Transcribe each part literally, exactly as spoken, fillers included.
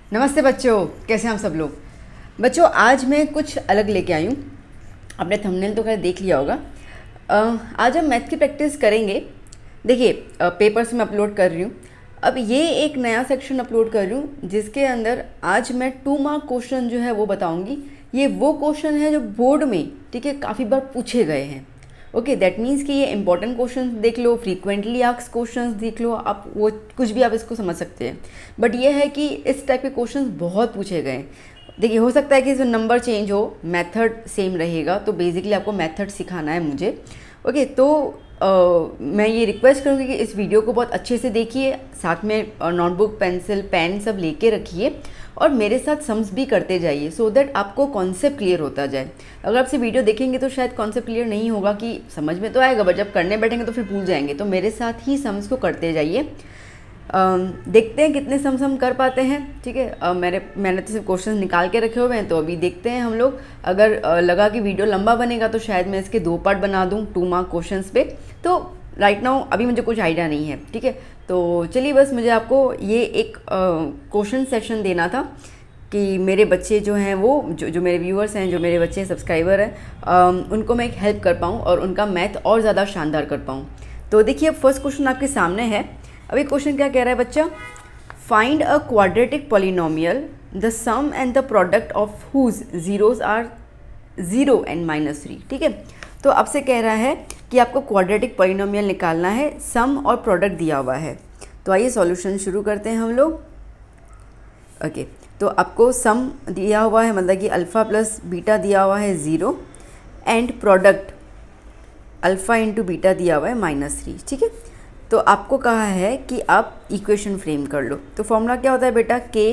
नमस्ते बच्चों, कैसे हैं आप सब लोग। बच्चों आज मैं कुछ अलग लेके आई हूँ। आपने थंबनेल तो खैर देख लिया होगा। अ, आज हम मैथ की प्रैक्टिस करेंगे। देखिए पेपर से मैं अपलोड कर रही हूँ। अब ये एक नया सेक्शन अपलोड कर रही हूँ जिसके अंदर आज मैं टू मार्क क्वेश्चन जो है वो बताऊँगी। ये वो क्वेश्चन है जो बोर्ड में ठीक है काफ़ी बार पूछे गए हैं। ओके, दैट मीन्स कि ये इंपॉर्टेंट क्वेश्चन देख लो, फ्रीक्वेंटली आस्क्ड क्वेश्चंस देख लो, आप वो कुछ भी आप इसको समझ सकते हैं। बट ये है कि इस टाइप के क्वेश्चंस बहुत पूछे गए हैं। देखिए हो सकता है कि जो नंबर चेंज हो, मेथड सेम रहेगा, तो बेसिकली आपको मेथड सिखाना है मुझे। ओके तो आ, मैं ये रिक्वेस्ट करूँगी कि इस वीडियो को बहुत अच्छे से देखिए, साथ में नोटबुक पेंसिल पेन सब लेके रखिए और मेरे साथ सम्स भी करते जाइए सो दैट आपको कॉन्सेप्ट क्लियर होता जाए। अगर आपसे वीडियो देखेंगे तो शायद कॉन्सेप्ट क्लियर नहीं होगा, कि समझ में तो आएगा बट जब करने बैठेंगे तो फिर भूल जाएंगे। तो मेरे साथ ही सम्स को करते जाइए। देखते हैं कितने सम्स हम कर पाते हैं। ठीक है, uh, मेरे मैंने तो सिर्फ क्वेश्चन निकाल के रखे हुए हैं, तो अभी देखते हैं हम लोग। अगर uh, लगा कि वीडियो लंबा बनेगा तो शायद मैं इसके दो पार्ट बना दूं टू मार्क क्वेश्चंस पे। तो राइट नाउ अभी मुझे कुछ आइडिया नहीं है। ठीक है, तो चलिए बस मुझे आपको ये एक क्वेश्चन uh, सेशन देना था कि मेरे बच्चे जो हैं वो जो जो मेरे व्यूअर्स हैं, जो मेरे बच्चे सब्सक्राइबर हैं, uh, उनको मैं एक हेल्प कर पाऊँ और उनका मैथ और ज़्यादा शानदार कर पाऊँ। तो देखिए फर्स्ट क्वेश्चन आपके सामने है। अभी क्वेश्चन क्या कह रहा है बच्चा, find a quadratic polynomial the sum and the product of whose zeroes are zero and minus three. ठीक है, तो आपसे कह रहा है कि आपको क्वाड्रेटिक पॉलिनोमियल निकालना है, सम और प्रोडक्ट दिया हुआ है। तो आइए सॉल्यूशन शुरू करते हैं हम लोग। ओके, तो आपको सम दिया हुआ है, मतलब कि अल्फ़ा प्लस बीटा दिया हुआ है zero, and product alpha into beta दिया हुआ है माइनस थ्री। ठीक है, तो आपको कहा है कि आप इक्वेशन फ्रेम कर लो। तो फॉर्मूला क्या होता है बेटा, k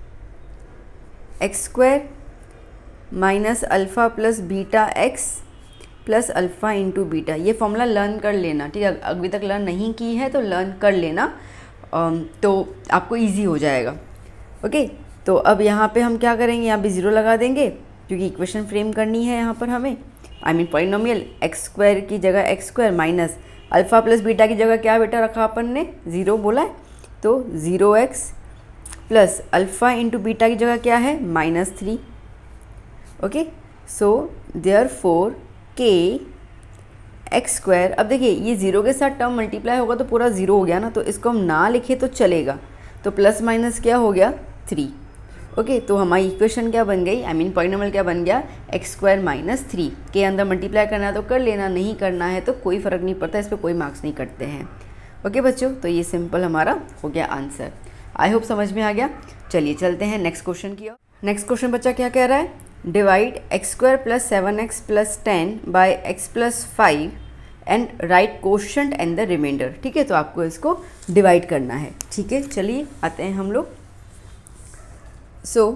x square minus alpha plus beta x plus alpha into beta. ये फॉर्मूला लर्न कर लेना। ठीक है, अभी तक लर्न नहीं की है तो लर्न कर लेना, तो आपको इजी हो जाएगा। ओके, तो अब यहाँ पे हम क्या करेंगे, यहाँ पे ज़ीरो लगा देंगे क्योंकि इक्वेशन फ्रेम करनी है यहाँ पर हमें। I mean polynomial x square की जगह x square minus alpha plus beta की जगह क्या बेटा रखा अपन ने, ज़ीरो बोला है, तो zero x plus alpha into beta की जगह क्या है, minus three. Okay, so therefore k x square. अब देखिए ये ज़ीरो के साथ टर्म मल्टीप्लाई होगा तो पूरा ज़ीरो हो गया ना, तो इसको हम ना लिखे तो चलेगा। तो प्लस माइनस क्या हो गया, थ्री। ओके, तो हमारी इक्वेशन क्या बन गई, आई मीन पॉलिनोमियल क्या बन गया, एक्स स्क्वायर माइनस थ्री। के अंदर मल्टीप्लाई करना है तो कर लेना, नहीं करना है तो कोई फ़र्क नहीं पड़ता, इस पर कोई मार्क्स नहीं कटते हैं। ओके बच्चों, तो ये सिंपल हमारा हो गया आंसर। आई होप समझ में आ गया। चलिए चलते हैं नेक्स्ट क्वेश्चन की ओर। नेक्स्ट क्वेश्चन बच्चा क्या कह रहा है, divide x square plus seven x plus ten by x plus five and write quotient and the remainder. ठीक है, तो आपको इसको डिवाइड करना है। ठीक है, चलिए आते हैं हम लोग। सो so,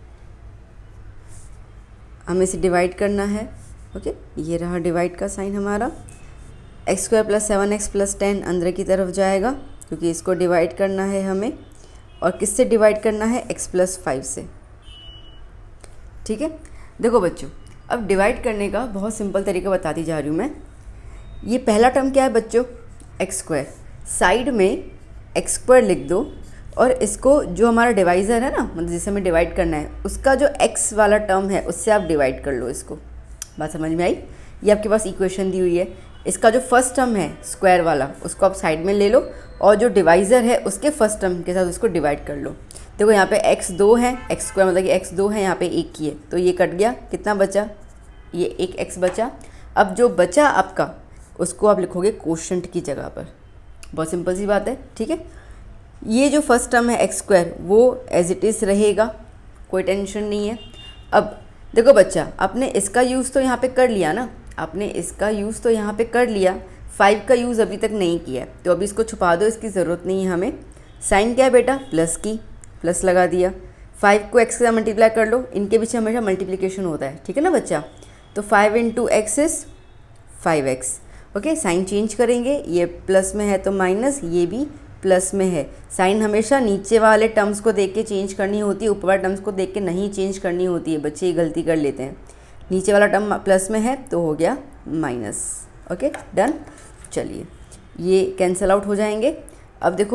हमें इसे डिवाइड करना है। ओके, ये रहा डिवाइड का साइन हमारा। X square plus seven x plus ten अंदर की तरफ जाएगा क्योंकि इसको डिवाइड करना है हमें। और किससे डिवाइड करना है, एक्स प्लस फाइव से। ठीक है, देखो बच्चों अब डिवाइड करने का बहुत सिंपल तरीका बताती जा रही हूँ मैं। ये पहला टर्म क्या है बच्चों, एक्स स्क्वायर, साइड में एक्स स्क्वायर लिख दो और इसको जो हमारा डिवाइज़र है ना, मतलब जिसे हमें डिवाइड करना है, उसका जो x वाला टर्म है उससे आप डिवाइड कर लो इसको। बात समझ में आई। ये आपके पास इक्वेशन दी हुई है, इसका जो फर्स्ट टर्म है स्क्वायर वाला उसको आप साइड में ले लो और जो डिवाइज़र है उसके फर्स्ट टर्म के साथ उसको डिवाइड कर लो। देखो यहाँ पे x दो है, एक्स स्क्वायर मतलब कि x दो है, यहाँ पे एक ही है, तो ये कट गया, कितना बचा, ये एक x बचा। अब जो बचा आपका उसको आप लिखोगे कोशेंट की जगह पर। बहुत सिंपल सी बात है। ठीक है, ये जो फर्स्ट टर्म है एक्स स्क्वायर वो एज इट इज़ रहेगा, कोई टेंशन नहीं है। अब देखो बच्चा, आपने इसका यूज़ तो यहाँ पे कर लिया ना, आपने इसका यूज़ तो यहाँ पे कर लिया, फाइव का यूज़ अभी तक नहीं किया, तो अभी इसको छुपा दो, इसकी ज़रूरत नहीं है हमें। साइन क्या है बेटा, प्लस की, प्लस लगा दिया। फाइव को एक्स के साथ मल्टीप्लाई कर लो, इनके पीछे हमेशा मल्टीप्लिकेशन होता है। ठीक है ना बच्चा, तो five into x is five x. Okay, sign change करेंगे, ये प्लस में है तो माइनस, ये भी प्लस में है। साइन हमेशा नीचे वाले टर्म्स को देख के चेंज करनी होती है, ऊपर वाले टर्म्स को देख के नहीं चेंज करनी होती है। बच्चे ये गलती कर लेते हैं, नीचे वाला टर्म प्लस में है तो हो गया माइनस। Okay done. चलिए ये कैंसिल आउट हो जाएंगे। अब देखो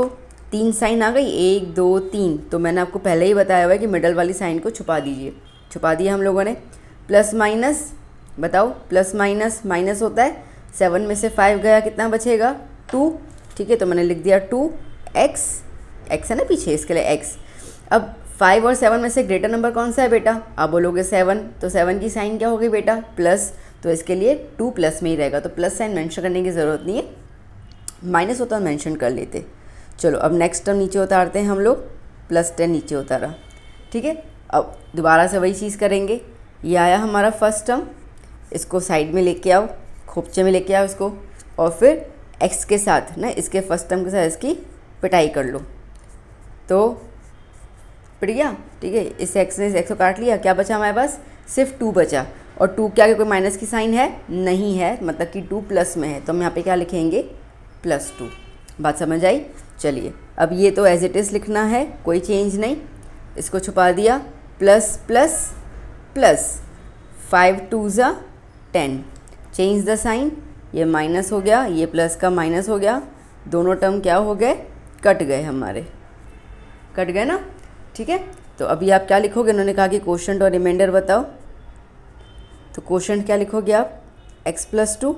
तीन साइन आ गई, एक दो तीन। तो मैंने आपको पहले ही बताया हुआ है कि मिडल वाली साइन को छुपा दीजिए। छुपा दिया हम लोगों ने। प्लस माइनस, बताओ प्लस माइनस माइनस होता है, सेवन में से फाइव गया, कितना बचेगा? टू। ठीक है, तो मैंने लिख दिया टू एक्स, एक्स है ना पीछे, इसके लिए एक्स। अब फाइव और सेवन में से ग्रेटर नंबर कौन सा है बेटा? आप बोलोगे सेवन, तो सेवन की साइन क्या होगी बेटा? प्लस। तो इसके लिए टू प्लस में ही रहेगा, तो प्लस साइन मेंशन करने की ज़रूरत नहीं है, माइनस होता है मेंशन कर लेते। चलो अब नेक्स्ट टर्म नीचे उतारते हैं हम लोग, प्लस टेन नीचे उतारा। ठीक है, अब दोबारा से वही चीज़ करेंगे। ये आया हमारा फर्स्ट टर्म, इसको साइड में लेके आओ, खोपचे में लेके आओ इसको, और फिर एक्स के साथ ना इसके फर्स्ट टर्म के साथ इसकी पिटाई कर लो, तो पिट गया। ठीक है, इस एक्स ने इस एक्स को काट लिया, क्या बचा हमारे पास? सिर्फ टू बचा। और टू क्या कोई माइनस की साइन है? नहीं है, मतलब कि टू प्लस में है, तो हम यहाँ पे क्या लिखेंगे? Plus two. बात समझ आई? चलिए अब ये तो एज इट इज़ लिखना है, कोई चेंज नहीं। इसको छुपा दिया, plus plus plus, five two ज़ा टेन, चेंज द साइन, ये माइनस हो गया, ये प्लस का माइनस हो गया, दोनों टर्म क्या हो गए? कट गए हमारे, कट गए ना। ठीक है, तो अभी आप क्या लिखोगे? उन्होंने कहा कि कोशेंट और रिमाइंडर बताओ, तो कोशेंट क्या लिखोगे आप? एक्स प्लस टू,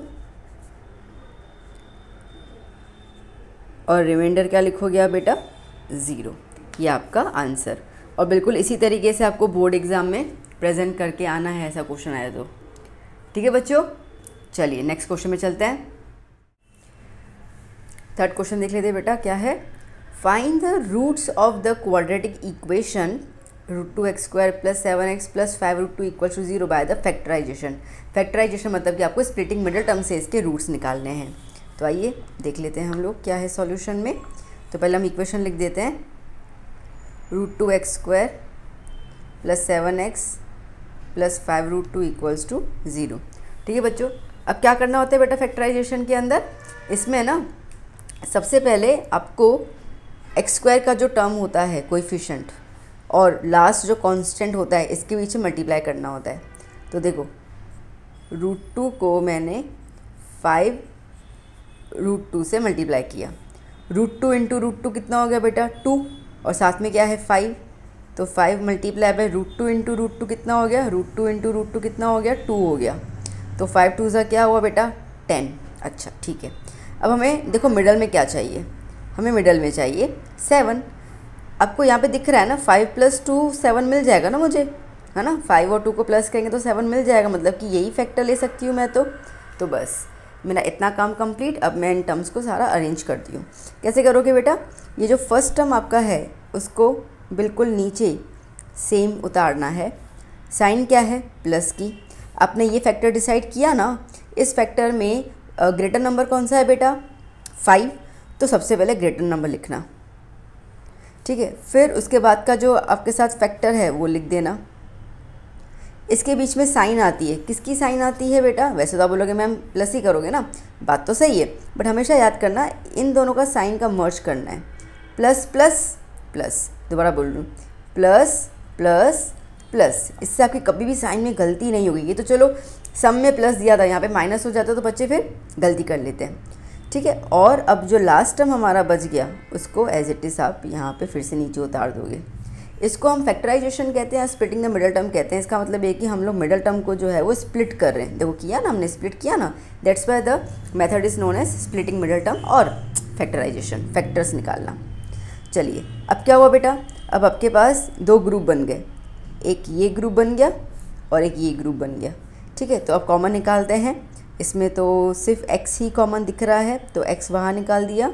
और रिमाइंडर क्या लिखोगे आप बेटा? ज़ीरो। ये आपका आंसर। और बिल्कुल इसी तरीके से आपको बोर्ड एग्ज़ाम में प्रेजेंट करके आना है, ऐसा क्वेश्चन आया तो। ठीक है बच्चों, चलिए नेक्स्ट क्वेश्चन में चलते हैं। थर्ड क्वेश्चन देख लेते हैं बेटा, क्या है? Find the roots of the quadratic equation root two x square plus seven x plus five root two equal to zero by the factorisation. Factorisation मतलब कि आपको स्प्लिटिंग मिडल टर्म से इसके रूट्स निकालने हैं। तो आइए देख लेते हैं हम लोग क्या है सॉल्यूशन में। तो पहले हम इक्वेशन लिख देते हैं, root two x square plus seven x plus five root two equals to zero. ठीक है बच्चों, अब क्या करना होता है बेटा फैक्टराइजेशन के अंदर? इसमें ना सबसे पहले आपको एक्स स्क्वायर का जो टर्म होता है कोएफिशिएंट और लास्ट जो कांस्टेंट होता है इसके बीच में मल्टीप्लाई करना होता है। तो देखो रूट टू को मैंने फाइव रूट टू से मल्टीप्लाई किया, root two into root two कितना हो गया बेटा? टू, और साथ में क्या है? फाइव। तो five multiply by root two into root two कितना हो गया? Root two into root two कितना हो गया? टू हो गया। तो फाइव टू ज़ा क्या हुआ बेटा? टेन। अच्छा ठीक है, अब हमें देखो मिडल में क्या चाहिए? हमें मिडल में चाहिए सेवन। आपको यहाँ पे दिख रहा है ना, फाइव प्लस टू सेवन मिल जाएगा ना मुझे, है ना? फाइव और टू को प्लस करेंगे तो सेवन मिल जाएगा, मतलब कि यही फैक्टर ले सकती हूँ मैं। तो तो बस मेरा इतना काम कंप्लीट। अब मैं इन टर्म्स को सारा अरेंज करती हूँ। कैसे करोगे बेटा? ये जो फर्स्ट टर्म आपका है उसको बिल्कुल नीचे सेम उतारना है। साइन क्या है? प्लस की। आपने ये फैक्टर डिसाइड किया ना, इस फैक्टर में ग्रेटर नंबर कौन सा है बेटा? फाइव। तो सबसे पहले ग्रेटर नंबर लिखना, ठीक है। फिर उसके बाद का जो आपके साथ फैक्टर है वो लिख देना। इसके बीच में साइन आती है, किसकी साइन आती है बेटा? वैसे तो आप बोलोगे मैम प्लस ही करोगे ना, बात तो सही है, बट हमेशा याद करना इन दोनों का साइन का मर्ज करना है। प्लस प्लस प्लस, दोबारा बोल रही हूँ, प्लस प्लस प्लस, इससे आपकी कभी भी साइन में गलती नहीं होगी। ये तो चलो सम में प्लस दिया था, यहाँ पे माइनस हो जाता तो बच्चे फिर गलती कर लेते हैं, ठीक है। और अब जो लास्ट टर्म हमारा बच गया उसको एज इट इज़ आप यहाँ पे फिर से नीचे उतार दोगे। इसको हम फैक्टराइजेशन कहते हैं, स्प्लिटिंग द मिडल टर्म कहते हैं। इसका मतलब ये कि हम लोग मिडल टर्म को जो है वो स्प्लिट कर रहे हैं। देखो किया ना, हमने स्प्लिट किया ना, that's why the method is known as splitting middle term और फैक्टराइजेशन, फैक्टर्स निकालना। चलिए अब क्या हुआ बेटा, अब आपके पास दो ग्रुप बन गए, एक ये ग्रुप बन गया और एक ये ग्रुप बन गया, ठीक है। तो अब कॉमन निकालते हैं। इसमें तो सिर्फ x ही कॉमन दिख रहा है, तो x बाहर निकाल दिया,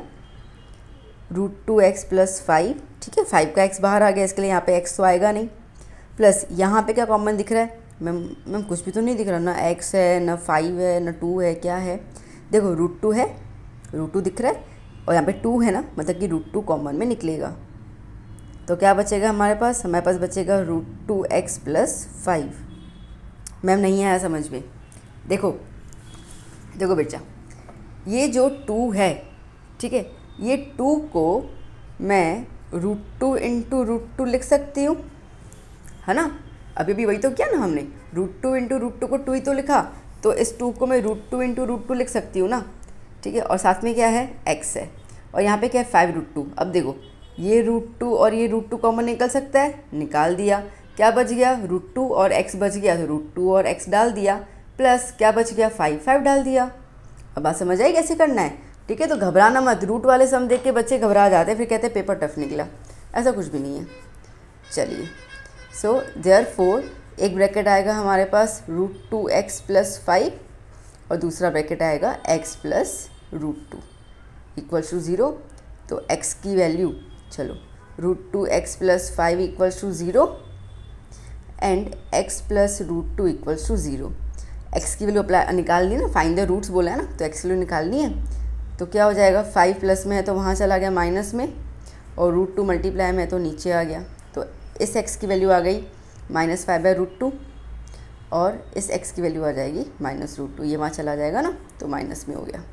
root two x plus five, ठीक है। फाइव का x बाहर आ गया, इसके लिए यहाँ पे x तो आएगा नहीं। प्लस यहाँ पे क्या कॉमन दिख रहा है? मैम मैम कुछ भी तो नहीं दिख रहा ना, x है ना फाइव है ना टू है, क्या है? देखो रूट टू है, रूट टू दिख रहा है और यहाँ पे टू है ना, मतलब कि रूट टू कॉमन में निकलेगा। तो क्या बचेगा हमारे पास? हमारे पास बचेगा root two x plus five. Ma'am नहीं आया समझ में? देखो देखो बेटा, ये जो टू है, ठीक है, ये टू को मैं root two into root two लिख सकती हूँ, है ना। अभी भी वही तो किया ना हमने, root two into root two को टू ही तो लिखा, तो इस टू को मैं root two into root two लिख सकती हूँ ना, ठीक है। और साथ में क्या है? एक्स है, और यहाँ पे क्या है फाइव रूट टू। अब देखो ये रूट टू और ये रूट टू कॉमन निकल सकता है, निकाल दिया। क्या बच गया, रूट टू और एक्स बच गया, तो रूट टू और एक्स डाल दिया, प्लस क्या बच गया, फाइव फाइव डाल दिया। अब बात समझ आई कैसे करना है, ठीक है। तो घबराना मत, रूट वाले सम देख के बच्चे घबरा जाते हैं, फिर कहते हैं पेपर टफ निकला, ऐसा कुछ भी नहीं है। चलिए, सो देयर फोर एक ब्रैकेट आएगा हमारे पास root two x plus five और दूसरा ब्रैकेट आएगा x plus root two equals to zero. तो x की वैल्यू, चलो root two x plus five equals to zero and x plus root two equals to zero. X की value apply निकालनी है ना, फाइंड द रूट्स बोला है ना, तो x की वैल्यू निकालनी है। तो क्या हो जाएगा, फाइव प्लस में है तो वहाँ चला गया माइनस में, और रूट टू मल्टीप्लाई में है तो नीचे आ गया। तो इस x की वैल्यू आ गई minus five by root two, और इस x की वैल्यू आ जाएगी माइनस रूट टू, ये वहाँ चला जाएगा ना, तो माइनस में हो गया।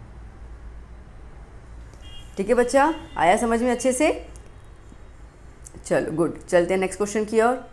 ठीक है बच्चा, आया समझ में अच्छे से? चलो गुड, चलते हैं नेक्स्ट क्वेश्चन की ओर।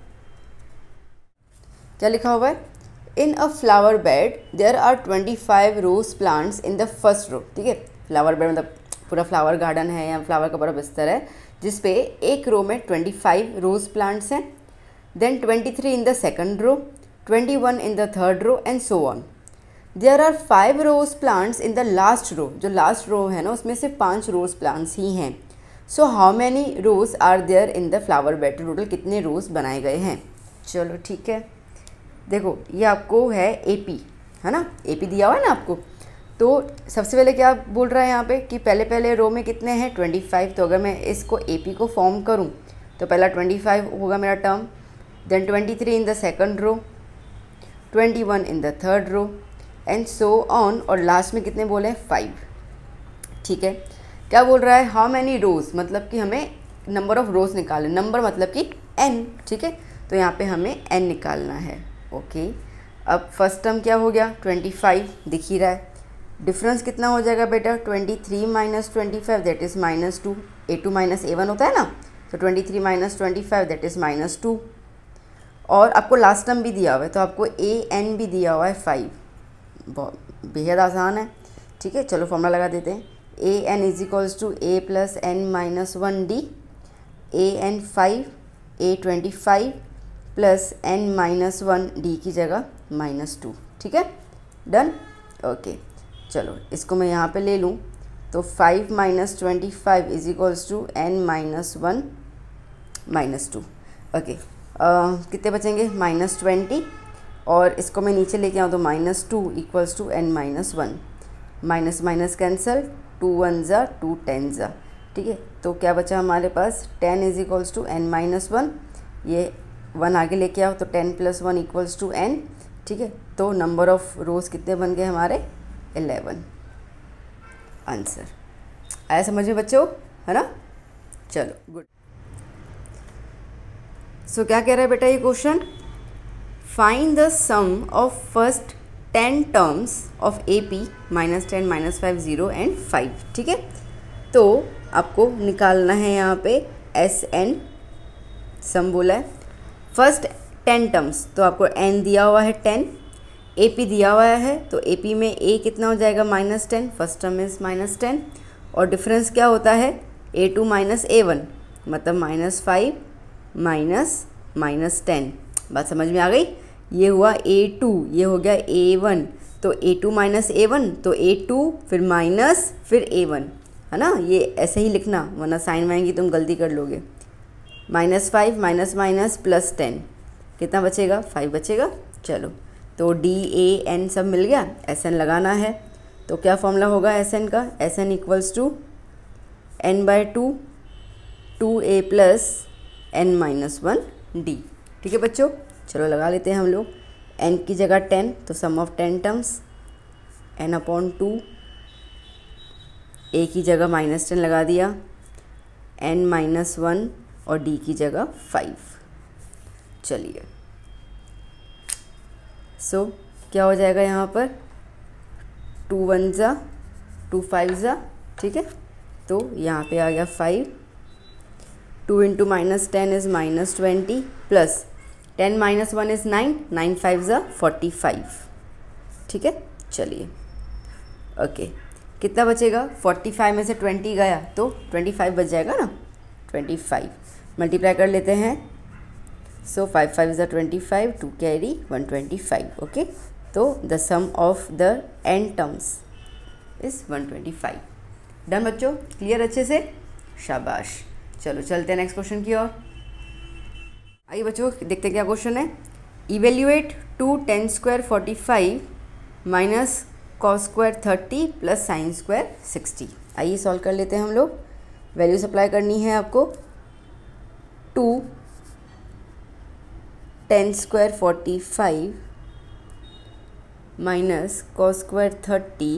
क्या लिखा हुआ है, in a flower bed there are twenty five rose plants in the first row. ठीक है, फ्लावर बेड मतलब पूरा फ्लावर गार्डन है या फ्लावर का पूरा बिस्तर है, जिसपे एक रो में ट्वेंटी फाइव रोज प्लांट्स हैं, then twenty three in the second row, twenty one in the third row and so on. There are five rose plants in the last row, जो last रो है ना उसमें से पांच रोज plants ही हैं। So how many rose are there in the flower bed, total कितने rose बनाए गए हैं। चलो ठीक है, देखो ये आपको है एपी, है ना, एपी दिया हुआ है ना आपको। तो सबसे पहले क्या बोल रहा है यहाँ पे कि पहले पहले रो में कितने हैं, ट्वेंटी फाइव। तो अगर मैं इसको एपी को फॉर्म करूँ तो पहला ट्वेंटी फाइव होगा मेरा term, then twenty three in the second row, twenty one in the third row and so on, और लास्ट में कितने बोले, फाइव। ठीक है, क्या बोल रहा है, हाउ मैनी रोज, मतलब कि हमें नंबर ऑफ रोज निकालना, नंबर मतलब कि एन। ठीक है, तो यहाँ पे हमें एन निकालना है। ओके, अब फर्स्ट टर्म क्या हो गया, ट्वेंटी फाइव दिख ही रहा है। डिफरेंस कितना हो जाएगा बेटा, twenty three minus twenty five that is minus two, a two minus a one होता है ना, तो twenty three minus twenty five that is minus two. और आपको लास्ट टर्म भी दिया हुआ है, तो आपको ए एन भी दिया हुआ है फाइव, बहुत बेहद आसान है। ठीक है, चलो फॉर्मूला लगा देते हैं, a n is equals to a plus n minus one d, a n five, a twenty five plus n minus one, d की जगह माइनस टू। ठीक है, डन। ओके, चलो इसको मैं यहाँ पे ले लूँ, तो five minus twenty five is equals to n minus one minus two. Okay, कितने बचेंगे, माइनस ट्वेंटी, और इसको मैं नीचे लेके आऊँ तो minus two equals to n minus one, minus minus cancel, two one ज़ा टू टेन ज़ा। ठीक है, तो क्या बचा हमारे पास, ten is equals to n minus one, ये वन आगे लेके आओ तो ten plus one equals to n. ठीक है, तो नंबर ऑफ रोज कितने बन गए हमारे, इलेवन। आंसर आया समझ में बच्चों, है ना। चलो गुड। सो क्या कह रहा है बेटा ये question, find the sum of first ten terms of A P minus ten minus five zero and five. ठीक है, तो आपको निकालना है यहाँ पे एस एन, सम बोला है फर्स्ट टेन टर्म्स, तो आपको एन दिया हुआ है टेन, ए पी दिया हुआ है, तो ए पी में ए कितना हो जाएगा, minus ten, first term is minus ten, और डिफरेंस क्या होता है, a two minus a one, मतलब minus five minus minus ten. बात समझ में आ गई, ये हुआ ए टू, ये हो गया ए वन, तो a two minus a one, तो ए टू फिर माइनस फिर ए वन, है ना, ये ऐसे ही लिखना वरना साइन वाएंगी तुम गलती कर लोगे। Minus five minus minus plus ten, कितना बचेगा, फाइव बचेगा। चलो, तो डी ए एन सब मिल गया, एस एन लगाना है, तो क्या फॉर्मूला होगा एस एन का, S n equals to n by two, two a plus n minus one d. ठीक है बच्चों, चलो लगा लेते हैं हम लोग, एन की जगह टेन, तो sum of ten terms n upon two, a की जगह माइनस टेन लगा दिया, एन माइनस वन, और डी की जगह फाइव। चलिए, सो so, क्या हो जाएगा यहाँ पर, टू वन ज़ा टू फाइव ज़ा। ठीक है, तो यहाँ पे आ गया five, two into minus ten is minus twenty, plus ten minus one is nine, nine five ज़ा फोर्टी फाइव। ठीक है, चलिए ओके, कितना बचेगा, फोर्टी फाइव में से ट्वेंटी गया तो ट्वेंटी फाइव बच जाएगा ना, ट्वेंटी फाइव मल्टीप्लाई कर लेते हैं। So five five is twenty five, two carry one twenty five. Okay, तो the sum of the n terms is one twenty five. Done बच्चों, क्लियर अच्छे से, शाबाश। चलो चलते हैं नेक्स्ट क्वेश्चन की ओर। आइए बच्चों देखते हैं क्या क्वेश्चन है। Evaluate two tan square forty five minus cos square thirty plus sine square sixty. आइए सॉल्व कर लेते हैं हम लोग। वैल्यू सप्लाई करनी है आपको। Two tan square forty five minus cos square thirty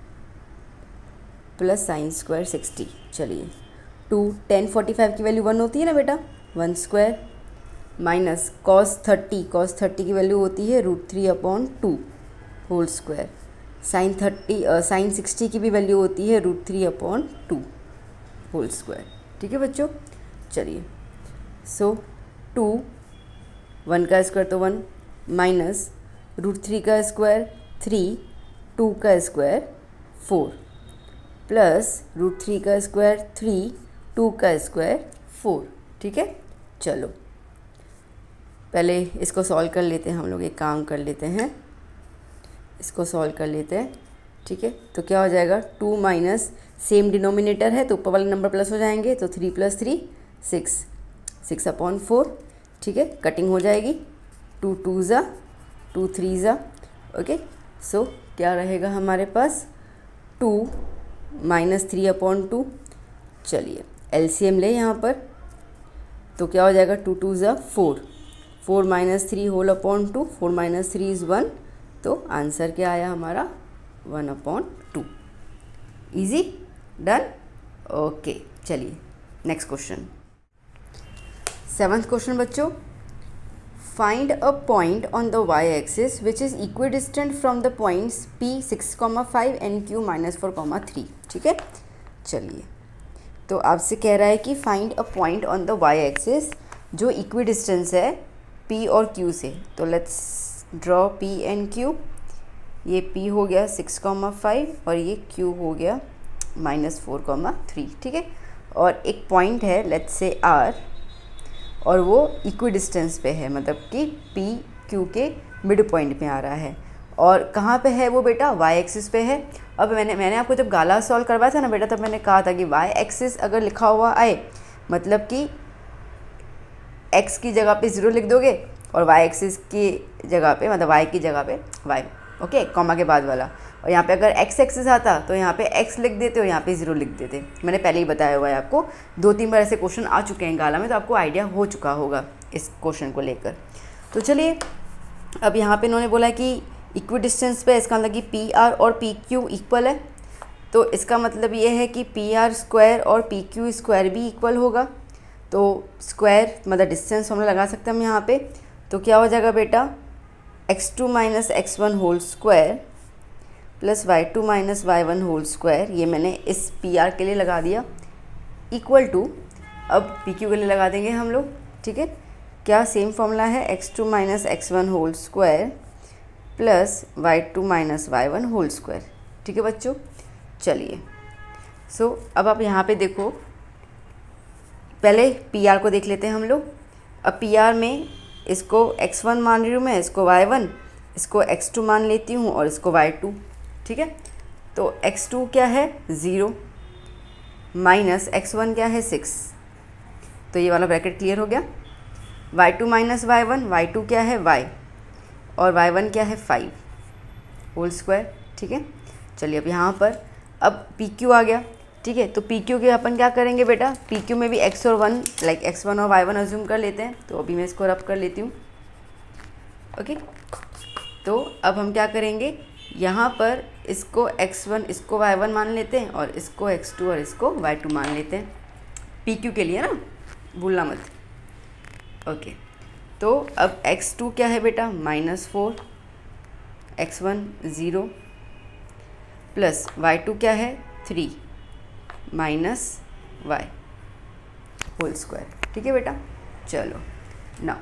plus sine square sixty. चलिए, टू टेन फोर्टी फाइव की वैल्यू वन होती है ना बेटा, one square minus cos thirty, cos thirty की वैल्यू होती है root three upon two whole square. Sine thirty sine sixty की भी वैल्यू होती है root three upon two whole square. ठीक है बच्चों, चलिए। सो टू वन का स्क्वायर तो वन माइनस रूट थ्री का स्क्वायर थ्री, टू का square four plus root three का स्क्वायर थ्री, टू का स्क्वायर फोर। ठीक है, चलो पहले इसको सॉल्व कर लेते हैं हम लोग। एक काम कर लेते हैं, इसको सॉल्व कर लेते हैं। ठीक है, तो क्या हो जाएगा, टू माइनस सेम डिनोमिनेटर है तो ऊपर वाले नंबर प्लस हो जाएंगे, तो three plus three six, six upon four. ठीक है, कटिंग हो जाएगी, टू टू ज़ा टू थ्री ज़ा। ओके, सो क्या रहेगा हमारे पास, two minus three upon two. चलिए एलसीएम ले यहाँ पर, तो क्या हो जाएगा, टू टू ज़ा four, four minus three whole upon two, four minus three is one, तो आंसर क्या आया हमारा, one upon two. Easy, done. Okay, चलिए नेक्स्ट क्वेश्चन। सेवन्थ क्वेश्चन बच्चों, find a point on the y axis which is equidistant from the points P six comma five and Q minus four comma three. ठीक है, चलिए तो आपसे कह रहा है कि find a point on the y axis जो इक्विडिस्टेंस है पी और क्यू से। तो let's draw P and Q. ये पी हो गया सिक्स कॉमा फाइव और ये क्यू हो गया माइनस फोर कॉमा थ्री। ठीक है, और एक पॉइंट है लेट्स से आर, और वो इक्विडिस्टेंस पे है, मतलब कि पी क्यू के मिड पॉइंट पे आ रहा है। और कहाँ पे है वो बेटा, वाई एक्सिस पे है। अब मैंने मैंने आपको जब गाला सॉल्व करवाया था ना बेटा, तब मैंने कहा था कि वाई एक्सिस अगर लिखा हुआ आए मतलब कि एक्स की जगह पे ज़ीरो लिख दोगे और वाई एक्सिस की जगह पे, मतलब वाई की जगह पे वाई, ओके, कॉमा के बाद वाला। और यहाँ पे अगर एक्स एक्सिस आता तो यहाँ पे एक्स लिख देते और यहाँ पे ज़ीरो लिख देते। मैंने पहले ही बताया हुआ है आपको, दो तीन बार ऐसे क्वेश्चन आ चुके हैं गाला में, तो आपको आइडिया हो चुका होगा इस क्वेश्चन को लेकर। तो चलिए, अब यहाँ पे इन्होंने बोला कि इक्विडिस्टेंस पे, इसका मतलब कि पी आर और पी क्यू इक्वल है। तो इसका मतलब ये है कि पी आर स्क्वायर और पी क्यू स्क्वायर भी इक्वल होगा। तो स्क्वायर मतलब डिस्टेंस हम लगा सकते हैं हम यहाँ पे। तो क्या हो जाएगा बेटा, x two minus x one whole square plus y two minus y one whole square, ये मैंने इस पी आर के लिए लगा दिया, इक्वल टू, अब पी क्यू के लिए लगा देंगे हम लोग। ठीक है, क्या सेम फॉर्मूला है, x two minus x one whole square plus y two minus y one whole square. ठीक है बच्चों, चलिए। सो so, अब आप यहाँ पे देखो, पहले पी आर को देख लेते हैं हम लोग। अब पी आर में इसको एक्स वन मान रही हूँ मैं, इसको वाई वन, इसको एक्स टू मान लेती हूँ और इसको वाई टू। ठीक है, तो एक्स टू क्या है, ज़ीरो, माइनस एक्स वन क्या है, सिक्स। तो ये वाला ब्रैकेट क्लियर हो गया। Y two minus y one, y two क्या है, वाई, और वाई वन क्या है, फाइव होल स्क्वायर। ठीक है, चलिए अब यहाँ पर अब पी क्यू आ गया। ठीक है, तो पी क्यू के अपन क्या करेंगे बेटा, पी क्यू में भी एक्स और वन, लाइक एक्स वन और वाई वन अज्यूम कर लेते हैं। तो अभी मैं इसको रब कर लेती हूँ। ओके, तो अब हम क्या करेंगे, यहाँ पर इसको एक्स वन, इसको वाई वन मान लेते हैं और इसको एक्स टू और इसको वाई टू मान लेते हैं, पी क्यू के लिए ना, भूलना मत। ओके, तो अब एक्स टू क्या है बेटा, minus four, x one zero, plus y two क्या है, three, minus y whole square. ठीक है बेटा, चलो now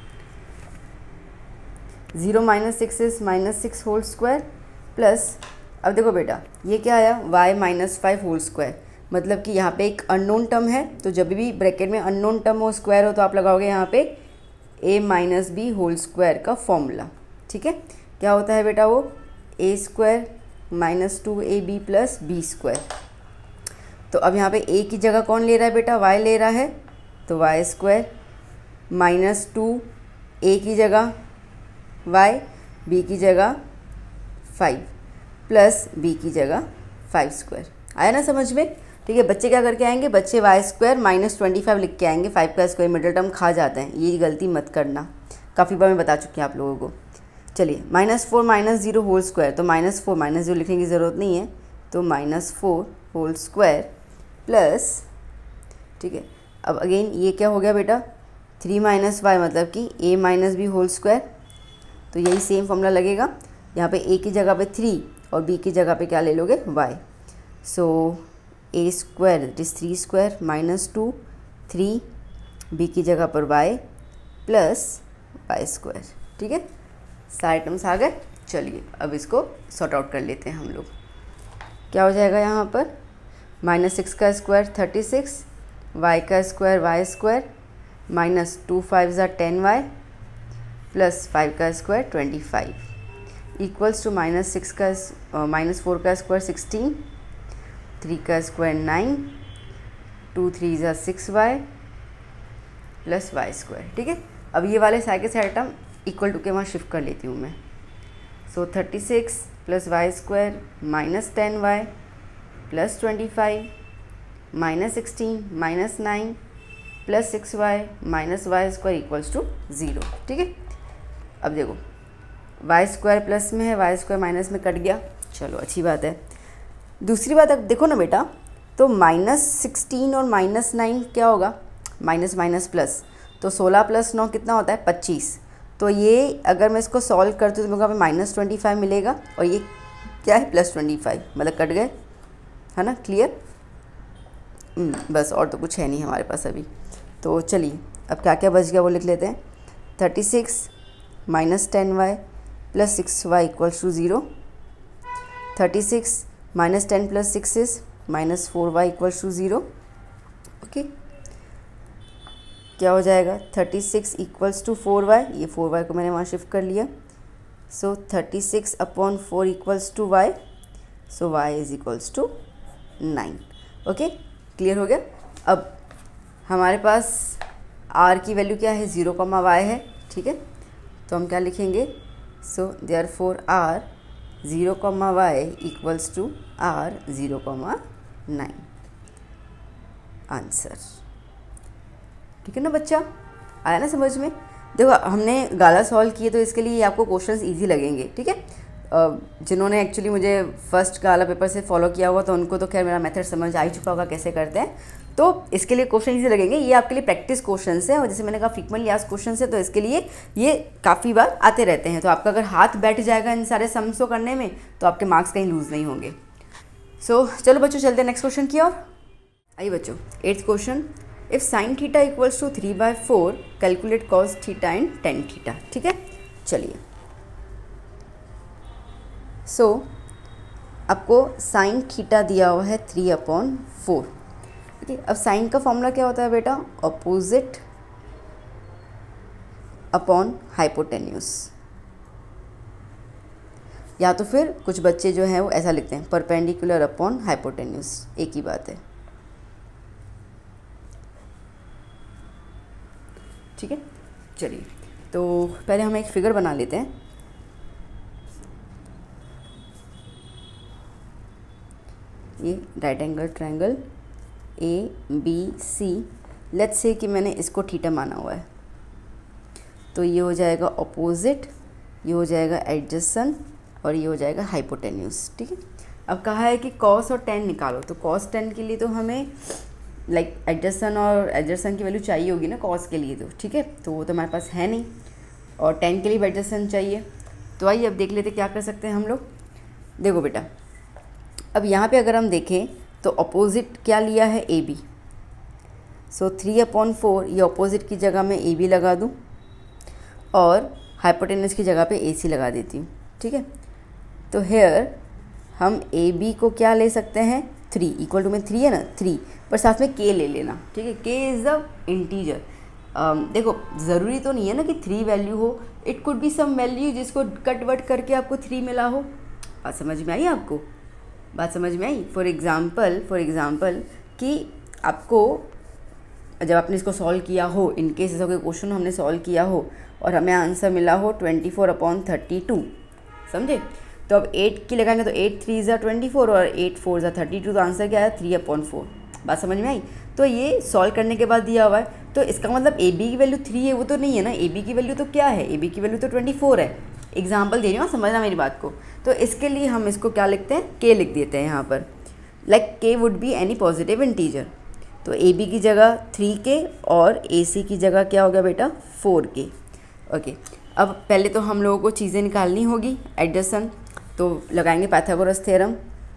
zero minus six is minus six whole square plus अब देखो बेटा ये क्या आया, y minus five whole square, मतलब कि यहाँ पे एक अननोन टर्म है, तो जब भी ब्रैकेट में अननोन टर्म हो स्क्वायर हो तो आप लगाओगे यहाँ पे a minus b whole square का फॉर्मूला। ठीक है, क्या होता है बेटा वो a square minus two a b plus b square. तो अब यहाँ पे a की जगह कौन ले रहा है बेटा, y ले रहा है, तो y square minus two a की जगह y, b की जगह फाइव प्लस b की जगह फाइव स्क्वायर। आया ना समझ में? ठीक है, बच्चे क्या करके आएंगे, बच्चे y square minus twenty five लिख के आएंगे, फाइव का स्क्वायर मिडिल टर्म खा जाते हैं, ये गलती मत करना, काफ़ी बार मैं बता चुकी हूँ आप लोगों को। चलिए minus four minus zero whole square, तो माइनस फोर माइनस जीरो लिखने की ज़रूरत नहीं है, तो minus four whole square plus, ठीक है, अब अगेन ये क्या हो गया बेटा, थ्री माइनस वाई मतलब कि a minus b whole square, तो यही सेम फॉर्मूला लगेगा, यहाँ पे ए की जगह पे थ्री और बी की जगह पे क्या ले लोगे, y. So a square it is three square minus two three, b की जगह पर वाई प्लस वाई स्क्वायर। ठीक है, सारे टर्म्स आ गए। चलिए अब इसको सॉर्ट आउट कर लेते हैं हम लोग। क्या हो जाएगा यहाँ पर, माइनस सिक्स का स्क्वायर थर्टी सिक्स, वाई का square y square minus two five ज़ा टेन वाई प्लस फाइव का square twenty five equals to minus six का माइनस फोर का स्क्वायर सिक्सटीन, थ्री का स्क्वायर नाइन, टू थ्री ज़ा six y plus y square. ठीक है, अब ये वाले सारे के सारे टर्म इक्वल टू के वहाँ शिफ्ट कर लेती हूँ मैं। So thirty six plus y square minus ten y plus twenty five minus sixteen minus nine plus six y minus y square equals to zero. ठीक है, अब देखो वाई स्क्वायर प्लस में है, वाई स्क्वायर माइनस में cut गया, चलो अच्छी बात है। दूसरी बात अब देखो ना बेटा, तो माइनस सिक्सटीन और माइनस नाइन क्या होगा, माइनस माइनस प्लस, तो सोलह प्लस नौ कितना होता है पच्चीस। तो ये अगर मैं इसको सॉल्व करती हूँ तो मुझे माइनस ट्वेंटी फाइव मिलेगा, और ये क्या है प्लस ट्वेंटी फाइव, मतलब कट गए, है ना, क्लियर। बस और तो कुछ है नहीं हमारे पास अभी। तो चलिए अब क्या क्या बच गया वो लिख लेते हैं। Thirty six minus ten y plus six y equals to zero, thirty six minus ten plus six is minus four y equals to zero. Okay, क्या हो जाएगा, thirty six equals to four y, ये four y को मैंने वहाँ shift कर लिया। So thirty six upon four equals to y, so y is equals to nine. Okay, clear हो गया। अब हमारे पास आर की वैल्यू क्या है, ज़ीरो कॉमा वाई है। ठीक है, तो हम क्या लिखेंगे, so therefore are zero comma y equals to are zero comma nine, answer. ठीक है ना बच्चा, आया ना समझ में। देखो हमने गाला सॉल्व किए तो इसके लिए आपको क्वेश्चंस इजी लगेंगे। ठीक है, जिन्होंने एक्चुअली मुझे फर्स्ट गाला पेपर से फॉलो किया होगा तो उनको तो खैर मेरा मेथड समझ आ ही चुका होगा कैसे करते हैं, तो इसके लिए क्वेश्चन इजी लगेंगे। ये आपके लिए प्रैक्टिस क्वेश्चंस हैं, और जैसे मैंने कहा फ्रीक्वेंटली आस्क्ड क्वेश्चंस है, तो इसके लिए ये काफ़ी बार आते रहते हैं। तो आपका अगर हाथ बैठ जाएगा इन सारे सम्स को करने में तो आपके मार्क्स कहीं लूज़ नहीं होंगे। सो so, चलो बच्चों चलते हैं नेक्स्ट क्वेश्चन की ओर। आइए बच्चों, eighth question, if sine theta equals to three by four calculate cos theta and tan theta. ठीक है, चलिए सो so, आपको साइन थीटा दिया हुआ है थ्री अपॉन फोर। ठीक है, अब साइन का फॉर्मूला क्या होता है बेटा, अपोजिट अपॉन हाइपोटेन्यूस, या तो फिर कुछ बच्चे जो हैं वो ऐसा लिखते हैं परपेंडिकुलर अपॉन हाइपोटेन्यूस, एक ही बात है। ठीक है, चलिए तो पहले हम एक फिगर बना लेते हैं। ये right angle triangle A B C, let's say कि मैंने इसको थीटा माना हुआ है, तो ये हो जाएगा अपोजिट, ये हो जाएगा एडजेसेंट और ये हो जाएगा हाइपोटेन्यूस। ठीक है, अब कहा है कि कॉस और टेन निकालो, तो कॉस टेन के लिए तो हमें लाइक एडजेसेंट और एडजेसेंट की वैल्यू चाहिए होगी ना कॉस के लिए, तो ठीक है, तो वो तो हमारे पास है नहीं, और टेन के लिए एडजेसेंट चाहिए। तो आइए अब देख लेते क्या कर सकते हैं हम लोग। देखो बेटा, अब यहाँ पे अगर हम देखें तो अपोजिट क्या लिया है, A B, so three upon four, ये अपोजिट की जगह में ए बी लगा दूँ और हाइपोटेन्यूस की जगह पे ए सी लगा देती हूँ। ठीक है, तो हेयर हम ए बी को क्या ले सकते हैं, थ्री, इक्वल टू में थ्री है ना, थ्री, पर साथ में के ले लेना, ठीक है, के इज़ द इंटीजर। देखो ज़रूरी तो नहीं है ना कि थ्री वैल्यू हो, it could be some value जिसको कट वट करके आपको थ्री मिला हो। बात समझ में आई आपको, बात समझ में आई। फॉर एग्ज़ाम्पल फॉर एग्ज़ाम्पल कि आपको जब आपने इसको सॉल्व किया हो, इन केस ऐसा कोई क्वेश्चन हमने सॉल्व किया हो और हमें आंसर मिला हो twenty four upon thirty two, समझे, तो अब एट की लगाएंगे तो एट थ्री ज़ा ट्वेंटी फोर और एट फोर ज़ा थर्टी टू, तो आंसर क्या है, थ्री अपॉन फोर। बात समझ में आई। तो ये सॉल्व करने के बाद दिया हुआ है, तो इसका मतलब ए बी की वैल्यू थ्री है वो तो नहीं है ना, ए बी की वैल्यू तो क्या है, ए बी की वैल्यू तो ट्वेंटी फोर है। एग्जाम्पल दे रही हूँ, समझना मेरी बात को। तो इसके लिए हम इसको क्या लिखते हैं, के लिख देते हैं यहाँ पर, like K would be any positive integer. तो ए बी की जगह थ्री के और ए सी की जगह क्या हो गया बेटा, फोर के। ओके, अब पहले तो हम लोगों को चीज़ें निकालनी होगी एडजसेंट, तो लगाएंगे Pythagoras theorem.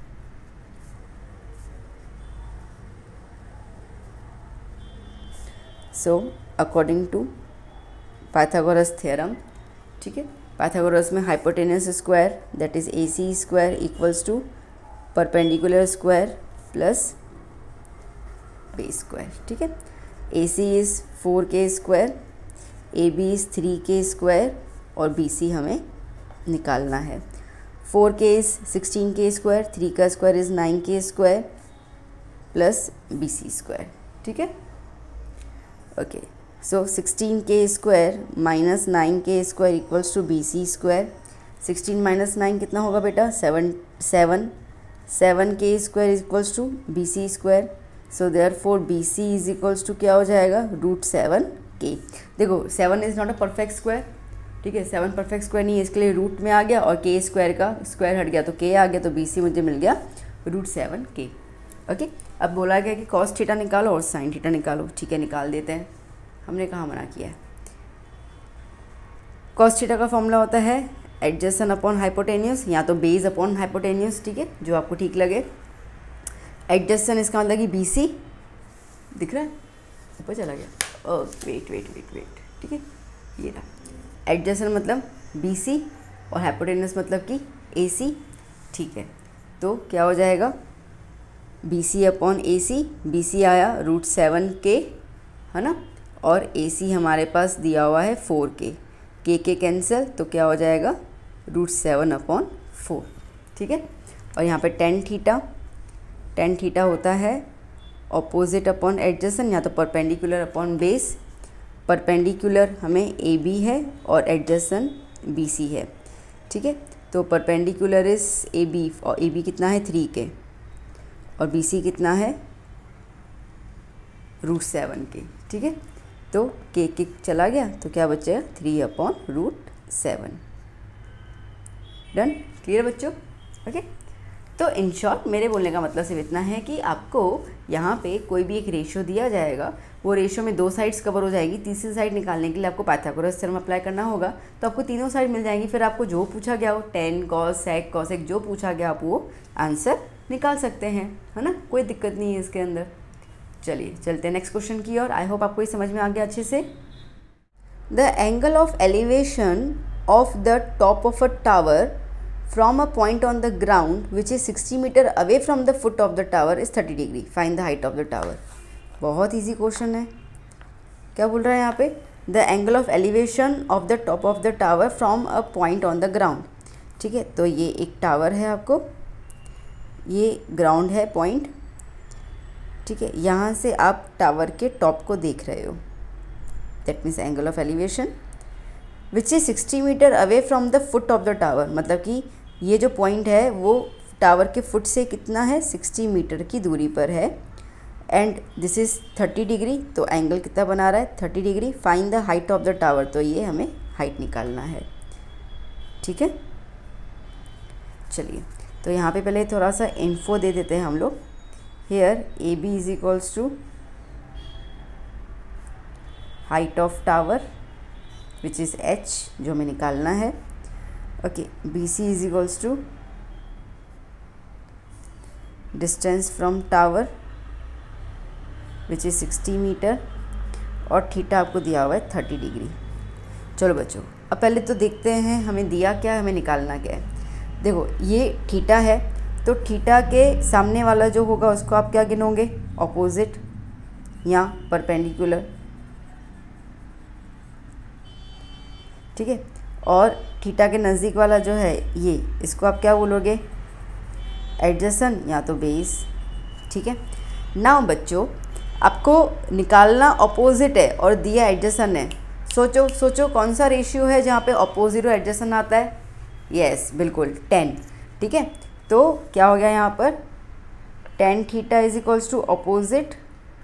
So according to Pythagoras theorem, ठीक है, पाइथागोरस में hypotenuse square that is A C square equals to perpendicular square plus base square, ठीक है। A C is four K square, A B is three K square और B C हमें निकालना है। Four K is sixteen K square, three का square is nine K square plus B C square, ठीक है। Okay, so sixteen K square minus nine K square equals to B C square. Sixteen minus nine कितना होगा बेटा, seven seven seven K square equals to B C square. So therefore B C is equals to क्या हो जाएगा, root seven K. देखो seven is not a perfect square, ठीक है, seven perfect square नहीं है, इसके लिए रूट में आ गया और के स्क्वायर का स्क्वायर हट गया तो के आ गया, तो बी सी मुझे मिल गया रूट सेवन के। ओके, अब बोला गया कि कॉस थीटा निकालो और साइन थीटा निकालो, ठीक है, निकाल देते हैं। हमने कहाँ मना किया है। कॉस थीटा का फॉर्मूला होता है एडजेसेंट अपॉन हाइपोटेन्यूस, या तो बेस अपॉन हाइपोटेन्यूस, ठीक है, जो आपको ठीक लगे। एडजेसेंट इसका मतलब कि बी सी दिख रहा है, ऊपर चला गया, oh wait wait wait wait ठीक है, ये रहा। एडजेसेंट मतलब बी सी और हाइपोटेन्यूस मतलब कि ए सी, ठीक है। तो क्या हो जाएगा, B C upon A C, B C आया रूट सेवन के, है ना, और ए सी हमारे पास दिया हुआ है फोर के, के के कैंसिल, तो क्या हो जाएगा रूट सेवन अपॉन फोर, ठीक है। और यहाँ पे टेन थीटा, टेन थीटा होता है ऑपोजिट अपॉन एडजेसेंट, या तो परपेंडिकुलर अपॉन बेस। परपेंडिकुलर हमें ए बी है और एडजेसेंट बी सी है, ठीक है। तो परपेंडिकुलर इज ए बी, और ए बी कितना है थ्री के और बी सी कितना है रूट सेवन के, ठीक है। तो के के चला गया तो क्या बचेगा, three upon root seven. Done, clear बच्चों, ओके। तो इन शॉर्ट मेरे बोलने का मतलब सिर्फ इतना है कि आपको यहाँ पे कोई भी एक रेशियो दिया जाएगा, वो रेशियो में दो साइड्स कवर हो जाएगी, तीसरी साइड निकालने के लिए आपको पाइथागोरस थ्योरम अप्लाई करना होगा, तो आपको तीनों साइड मिल जाएंगी। फिर आपको जो पूछा गया हो, टेन कॉस सेक कॉसेक जो पूछा गया आप वो आंसर निकाल सकते हैं, है ना, कोई दिक्कत नहीं है इसके अंदर। चलिए चलते हैं नेक्स्ट क्वेश्चन की ओर। आई होप आपको ये समझ में आ गया अच्छे से। The angle of elevation of the top of a tower from a point on the ground which is sixty meter away from the foot of the tower is thirty degree. Find the height of the tower. बहुत easy question है। क्या बोल रहा है यहाँ पे, the angle of elevation of the top of the tower from a point on the ground, ठीक है। तो ये एक टावर है, आपको ये ग्राउंड है पॉइंट, ठीक है। यहाँ से आप टावर के टॉप को देख रहे हो, that means angle of elevation which is sixty metre away from the foot of the tower, मतलब कि ये जो पॉइंट है वो टावर के फुट से कितना है, सिक्सटी मीटर की दूरी पर है। And this is thirty degree, तो एंगल कितना बना रहा है, thirty degree. Find the height of the tower, तो ये हमें हाइट निकालना है, ठीक है। चलिए, तो यहाँ पे पहले थोड़ा सा इन्फो दे देते हैं हम लोग। Here A B is equals to height of tower which is h, जो हमें निकालना है। Okay, B C is equals to distance from tower which is sixty metre, और थीटा आपको दिया हुआ है थर्टी डिग्री। चलो बच्चों, अब पहले तो देखते हैं हमें दिया क्या है, हमें निकालना क्या है। देखो ये थीटा है, तो थीटा के सामने वाला जो होगा उसको आप क्या गिनोगे, ऑपोजिट या परपेंडिकुलर, ठीक है। और थीटा के नज़दीक वाला जो है ये, इसको आप क्या बोलोगे, एडजेसेंट या तो बेस, ठीक है। नाउ बच्चों आपको निकालना ऑपोजिट है और दिया एडजेसेंट है, सोचो सोचो कौन सा रेशियो है जहाँ पे ऑपोजिट और एडजेसेंट आता है, यस बिल्कुल टेन, ठीक है। तो क्या हो गया यहाँ पर, tan theta is equals to opposite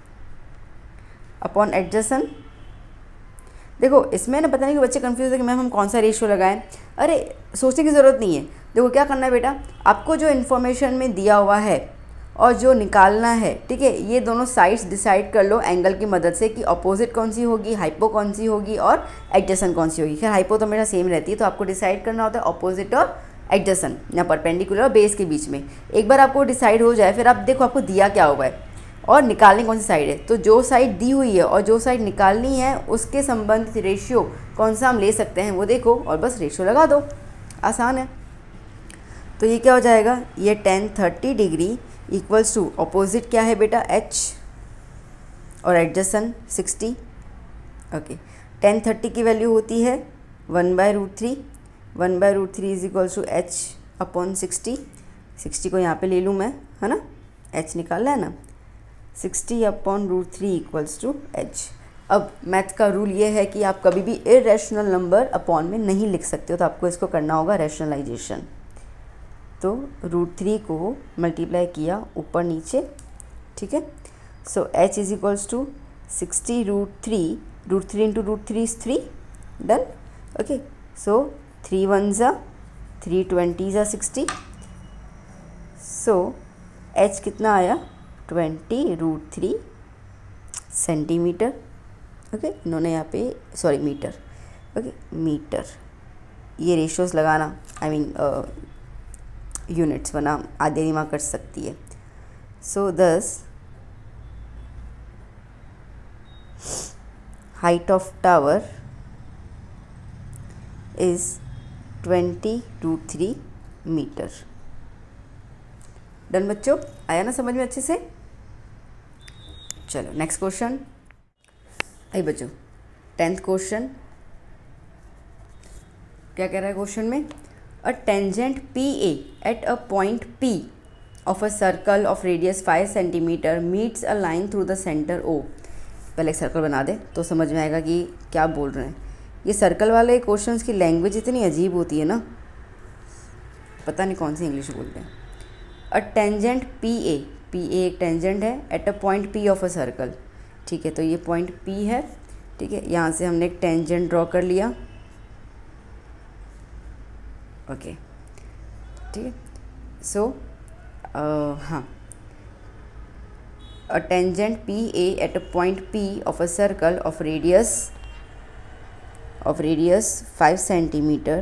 upon adjacent. देखो इसमें ना पता नहीं कि बच्चे कंफ्यूज है कि मैम हम कौन सा रेशियो लगाएं, अरे सोचने की ज़रूरत नहीं है। देखो क्या करना है बेटा, आपको जो इन्फॉर्मेशन में दिया हुआ है और जो निकालना है, ठीक है, ये दोनों साइड्स डिसाइड कर लो एंगल की मदद से कि अपोजिट कौन सी होगी, हाइपो कौन सी होगी और एडजेसेंट कौन सी होगी। खैर हाइपो तो मेरा सेम रहती है, तो आपको डिसाइड करना होता है अपोजिट और एडजेसेंट या परपेंडिकुलर और बेस के बीच में। एक बार आपको डिसाइड हो जाए फिर आप देखो आपको दिया क्या हुआ है और निकालनी कौन सी साइड है। तो जो साइड दी हुई है और जो साइड निकालनी है उसके संबंधित रेशियो कौन सा हम ले सकते हैं वो देखो और बस रेशियो लगा दो, आसान है। तो ये क्या हो जाएगा, ये tan thirty degree equals to opposite क्या है बेटा एच और adjacent sixty. Okay, tan thirty की वैल्यू होती है one by root three, one by root three is equals to h upon sixty. Sixty को यहाँ पे ले लूँ मैं, है ना, एच निकालना है ना, sixty upon root three equals to h. अब मैथ का रूल ये है कि आप कभी भी इरेशनल नंबर अपॉन में नहीं लिख सकते हो, तो आपको इसको करना होगा रैशनलाइजेशन। तो रूट थ्री को मल्टीप्लाई किया ऊपर नीचे, ठीक है। So h is equals to sixty root three, root three into root three is three, done. Okay, so three one ज़ा थ्री ट्वेंटी ज़ा सिक्सटी, सो एच कितना आया twenty root three centimetre. Okay, इन्होंने यहाँ पे सॉरी मीटर, ओके मीटर, ये ratios लगाना I mean units बना आधे दिमाग कर सकती है। So this height of tower is twenty root three metre. Done बच्चों, आया ना समझ में अच्छे से। चलो नेक्स्ट क्वेश्चन। आई बच्चों टेंथ क्वेश्चन क्या कह रहा है क्वेश्चन में, a tangent P A at a point P of a circle of radius five centimetre meets a line through the centre O. पहले एक सर्कल बना दे तो समझ में आएगा कि क्या बोल रहे हैं। ये सर्कल वाले क्वेश्चंस की लैंग्वेज इतनी अजीब होती है ना, पता नहीं कौन सी इंग्लिश बोलते हैं। A tangent P A, P A एक टेंजेंट है at a point P of a circle, ठीक है। तो ये पॉइंट पी है, ठीक है, यहाँ से हमने एक टेंजेंट ड्रॉ कर लिया, ओके ठीक है। सो हाँ, a tangent P A at a point P of a circle of radius of radius five centimetre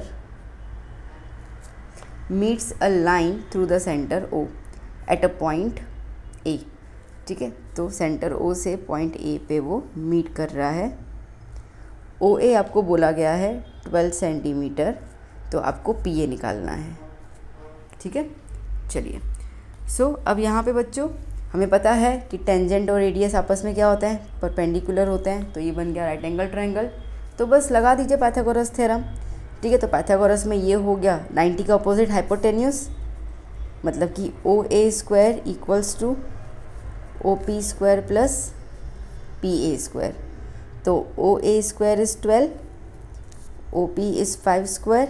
meets a line through the centre O at a point A, ठीक है। तो centre O से point A पे वो meet कर रहा है। ओ ए आपको बोला गया है ट्वेल्व सेंटीमीटर, तो आपको पी ए निकालना है, ठीक है। चलिए, सो so, अब यहाँ पे बच्चों हमें पता है कि टेंजेंट और रेडियस आपस में क्या होता है, परपेंडिकुलर होते हैं। तो ये बन गया राइट एंगल ट्रायंगल। तो बस लगा दीजिए पाइथागोरस थ्योरम, ठीक है। तो पाइथागोरस में ये हो गया नाइन्टी का अपोजिट हाइपोटेन्यूस, मतलब कि O A square equals to O P square plus P A square. तो O A square is twelve, O P is five square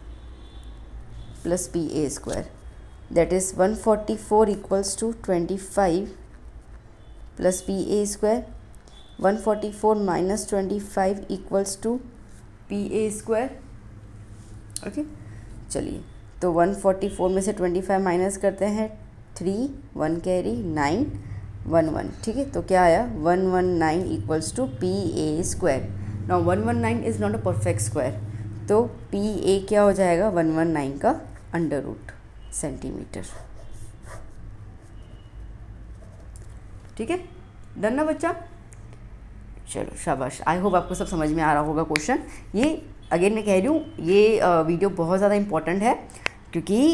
plus P A square, that is one forty-four equals to twenty-five plus P A square, one forty-four minus twenty-five equals to P A square, okay. चलिए, तो one forty-four में से twenty-five minus करते हैं, three one carry nine one one, ठीक है। तो क्या आया one nineteen equals to P A square। now one nineteen is not a perfect square, तो P A क्या हो जाएगा one nineteen का अंडर रूट सेंटीमीटर, ठीक है। डन ना बच्चा, चलो शाबाश। आई होप आपको सब समझ में आ रहा होगा क्वेश्चन। ये अगेन मैं कह रही हूँ, ये वीडियो बहुत ज़्यादा इम्पॉर्टेंट है क्योंकि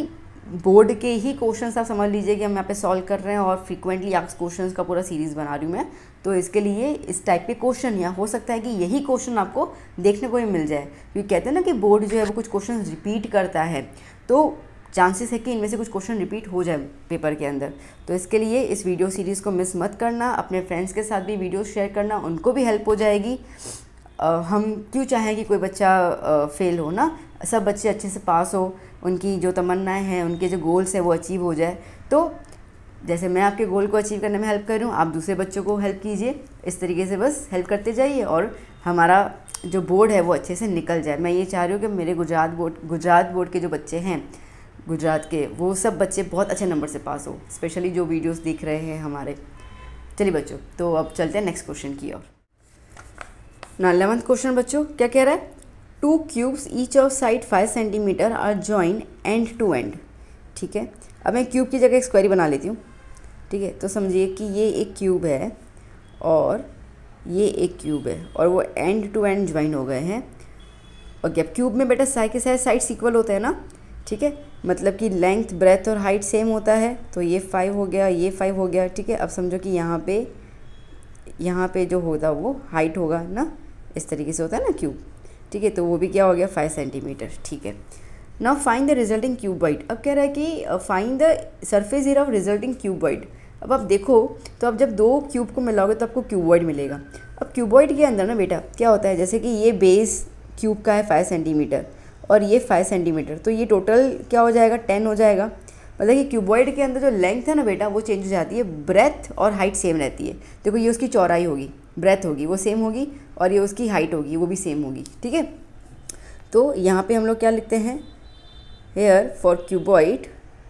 बोर्ड के ही क्वेश्चंस आप समझ लीजिए कि हम यहाँ पे सॉल्व कर रहे हैं और फ्रीक्वेंटली आस्क्ड क्वेश्चंस का पूरा सीरीज़ बना रही हूँ मैं। तो इसके लिए इस टाइप के क्वेश्चन, या हो सकता है कि यही क्वेश्चन आपको देखने को ही मिल जाए, क्योंकि कहते हैं ना कि बोर्ड जो है वो कुछ क्वेश्चन रिपीट करता है, तो चांसेस है कि इनमें से कुछ क्वेश्चन रिपीट हो जाए पेपर के अंदर। तो इसके लिए इस वीडियो सीरीज़ को मिस मत करना, अपने फ्रेंड्स के साथ भी वीडियो शेयर करना, उनको भी हेल्प हो जाएगी। आ, हम क्यों चाहें कि कोई बच्चा फेल हो ना, सब बच्चे अच्छे से पास हो, उनकी जो तमन्नाएं हैं, उनके जो गोल्स हैं वो अचीव हो जाए। तो जैसे मैं आपके गोल को अचीव करने में हेल्प कर रही हूँ, आप दूसरे बच्चों को हेल्प कीजिए। इस तरीके से बस हेल्प करते जाइए और हमारा जो बोर्ड है वो अच्छे से निकल जाए। मैं ये चाह रही हूँ कि मेरे गुजरात बोर्ड गुजरात बोर्ड के जो बच्चे हैं गुजरात के, वो सब बच्चे बहुत अच्छे नंबर से पास हो, स्पेशली जो वीडियोस देख रहे हैं हमारे। चलिए बच्चों, तो अब चलते हैं नेक्स्ट क्वेश्चन की ओर। ना इलेवंथ क्वेश्चन बच्चों क्या कह रहा है, two cubes each of side five centimetre are join end to end. ठीक है, अब मैं क्यूब की जगह एक स्क्वायर बना लेती हूँ। ठीक है, तो समझिए कि ये एक क्यूब है और ये एक क्यूब है और वो एंड टू एंड ज्वाइन हो गए हैं। और क्या क्यूब में बेटा साइड के साइड साइड्स इक्वल होते हैं ना। ठीक है, मतलब कि लेंथ, ब्रेथ और हाइट सेम होता है। तो ये फाइव हो गया, ये फाइव हो गया। ठीक है, अब समझो कि यहाँ पे यहाँ पे जो होता वो हाइट होगा ना, इस तरीके से होता है ना क्यूब। ठीक है, तो वो भी क्या हो गया, फाइव सेंटीमीटर। ठीक है, now find the resulting cuboid. अब कह रहा है कि find the surface area of resulting cuboid. अब आप देखो तो अब जब दो क्यूब को मिलाओगे तो आपको क्यूबॉइड मिलेगा। अब क्यूबॉइड के अंदर ना बेटा क्या होता है, जैसे कि ये बेस क्यूब का है फाइव सेंटीमीटर और ये फाइव सेंटीमीटर, तो ये टोटल क्या हो जाएगा, टेन हो जाएगा। मतलब कि क्यूबॉइड के अंदर जो लेंथ है ना बेटा वो चेंज हो जाती है, ब्रेथ और हाइट सेम रहती है। देखो ये उसकी चौड़ाई होगी, ब्रेथ होगी वो सेम होगी, और ये उसकी हाइट होगी वो भी सेम होगी। ठीक है, तो यहाँ पे हम लोग क्या लिखते हैं, here for cuboid